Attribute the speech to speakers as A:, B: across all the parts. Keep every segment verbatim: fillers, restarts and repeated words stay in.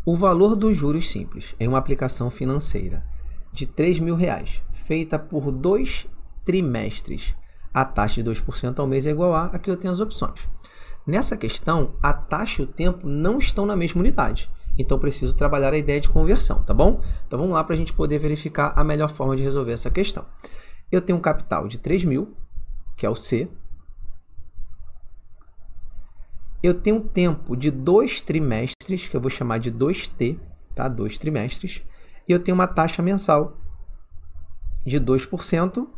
A: O valor dos juros simples em uma aplicação financeira de três mil reais, feita por dois trimestres, a taxa de dois por cento ao mês é igual a, aqui eu tenho as opções. Nessa questão, a taxa e o tempo não estão na mesma unidade, então preciso trabalhar a ideia de conversão, tá bom? Então vamos lá para a gente poder verificar a melhor forma de resolver essa questão. Eu tenho um capital de três mil, que é o C. Eu tenho um tempo de dois trimestres, que eu vou chamar de dois T, tá? Dois trimestres. E eu tenho uma taxa mensal de dois por cento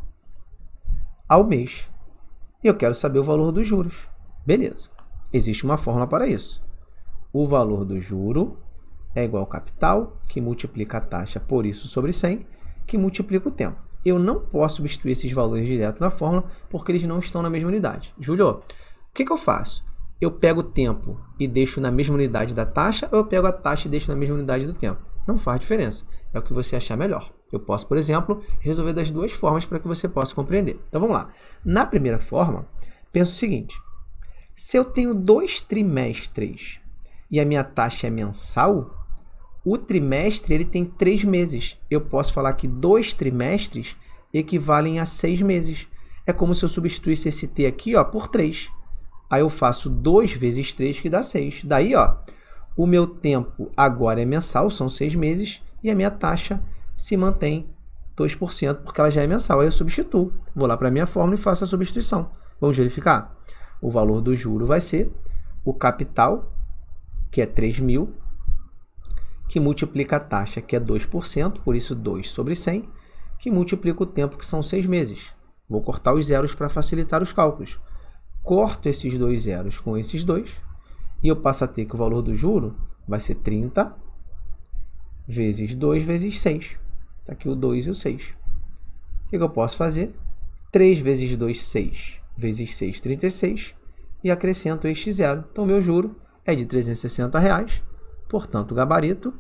A: ao mês. E eu quero saber o valor dos juros. Beleza. Existe uma fórmula para isso. O valor do juro é igual ao capital, que multiplica a taxa por isso sobre cem, que multiplica o tempo. Eu não posso substituir esses valores direto na fórmula, porque eles não estão na mesma unidade. Júlio, o que, que eu faço? Eu pego o tempo e deixo na mesma unidade da taxa, ou eu pego a taxa e deixo na mesma unidade do tempo? Não faz diferença. É o que você achar melhor. Eu posso, por exemplo, resolver das duas formas para que você possa compreender. Então, vamos lá. Na primeira forma, penso o seguinte. Se eu tenho dois trimestres e a minha taxa é mensal, o trimestre ele tem três meses. Eu posso falar que dois trimestres equivalem a seis meses. É como se eu substituísse esse T aqui ó, por três. Aí eu faço dois vezes três, que dá seis. Daí, ó, o meu tempo agora é mensal, são seis meses, e a minha taxa se mantém dois por cento, porque ela já é mensal. Aí eu substituo. Vou lá para a minha fórmula e faço a substituição. Vamos verificar? O valor do juro vai ser o capital, que é três mil, que multiplica a taxa, que é dois por cento, por isso dois sobre cem, que multiplica o tempo, que são seis meses. Vou cortar os zeros para facilitar os cálculos. Corto esses dois zeros com esses dois e eu passo a ter que o valor do juro vai ser trinta vezes dois vezes seis. Está aqui o dois e o seis. O que eu posso fazer? três vezes dois, seis. Vezes seis, trinta e seis. E acrescento este zero. Então, meu juro é de trezentos e sessenta reais. Portanto, o gabarito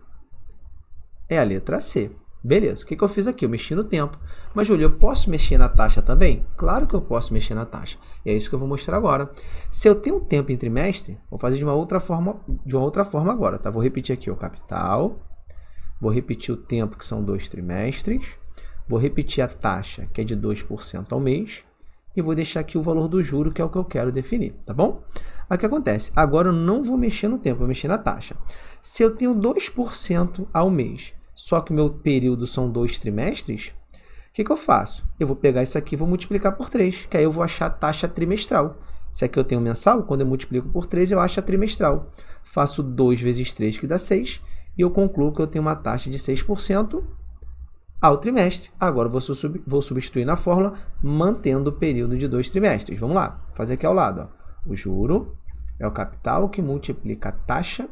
A: é a letra C. Beleza, o que, que eu fiz aqui? Eu mexi no tempo. Mas, Júlio, eu posso mexer na taxa também? Claro que eu posso mexer na taxa. E é isso que eu vou mostrar agora. Se eu tenho um tempo em trimestre, vou fazer de uma outra forma, de uma outra forma agora. Tá? Vou repetir aqui o capital. Vou repetir o tempo, que são dois trimestres. Vou repetir a taxa, que é de dois por cento ao mês. E vou deixar aqui o valor do juro, que é o que eu quero definir. Tá bom? Aí o que acontece? Agora eu não vou mexer no tempo, vou mexer na taxa. Se eu tenho dois por cento ao mês, só que o meu período são dois trimestres, o que, que eu faço? Eu vou pegar isso aqui e vou multiplicar por três, que aí eu vou achar a taxa trimestral. Se aqui eu tenho mensal, quando eu multiplico por três, eu acho a trimestral. Faço dois vezes três, que dá seis, e eu concluo que eu tenho uma taxa de seis por cento ao trimestre. Agora eu vou, sub vou substituir na fórmula, mantendo o período de dois trimestres. Vamos lá, vou fazer aqui ao lado. Ó. O juro é o capital que multiplica a taxa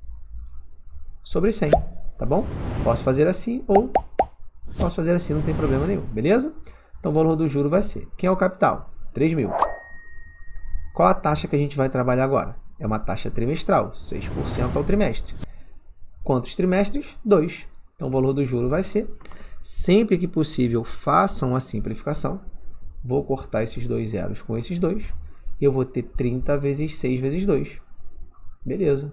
A: sobre cem. Tá bom? Posso fazer assim ou posso fazer assim, não tem problema nenhum, beleza? Então o valor do juro vai ser, quem é o capital? três mil. Qual a taxa que a gente vai trabalhar agora? É uma taxa trimestral, seis por cento ao trimestre. Quantos trimestres? dois. Então o valor do juro vai ser, sempre que possível, façam a simplificação. Vou cortar esses dois zeros com esses dois e eu vou ter trinta vezes seis vezes dois. Beleza.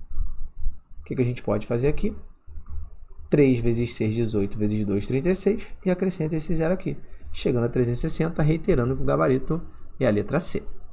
A: O que, que a gente pode fazer aqui? três vezes seis, dezoito, vezes dois, trinta e seis, e acrescenta esse zero aqui, chegando a trezentos e sessenta, reiterando que o gabarito é a letra C.